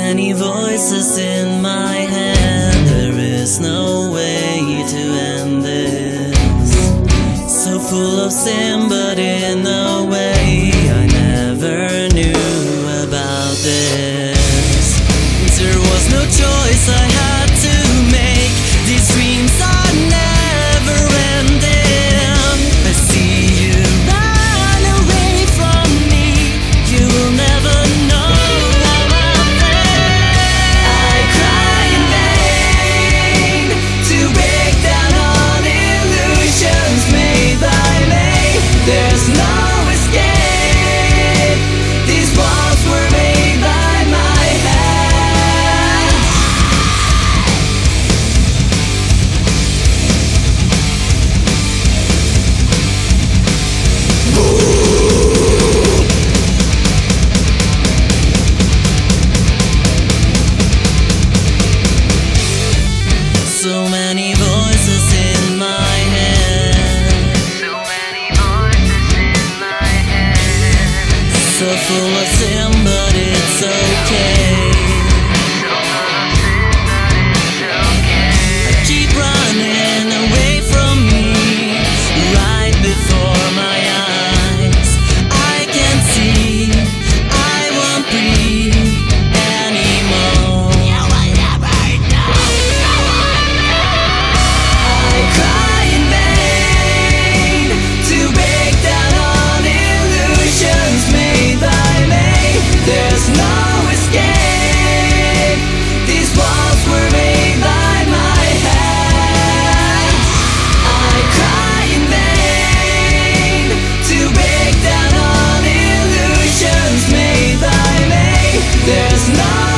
many voices in my head, there is no way to end this. So full of sin, but in a way I never knew about this. There was no choice I had to make. These dreams are never ending. I see you run away from me. You will never know how I feel. I cry in vain to break down all illusions made by me. There's no escape. These walls were made by my hand. So many voices in my head. So many voices in my head. So full of sin, but it's okay. So full of sin, but it's okay. I keep running away from me, right before my eyes. I can't see, I won't breathe anymore. You will never know. I cry in vain to break down all illusions made by me. There's no escape. These walls were made by my hand. I cry in vain to break down all illusions made by me. There's no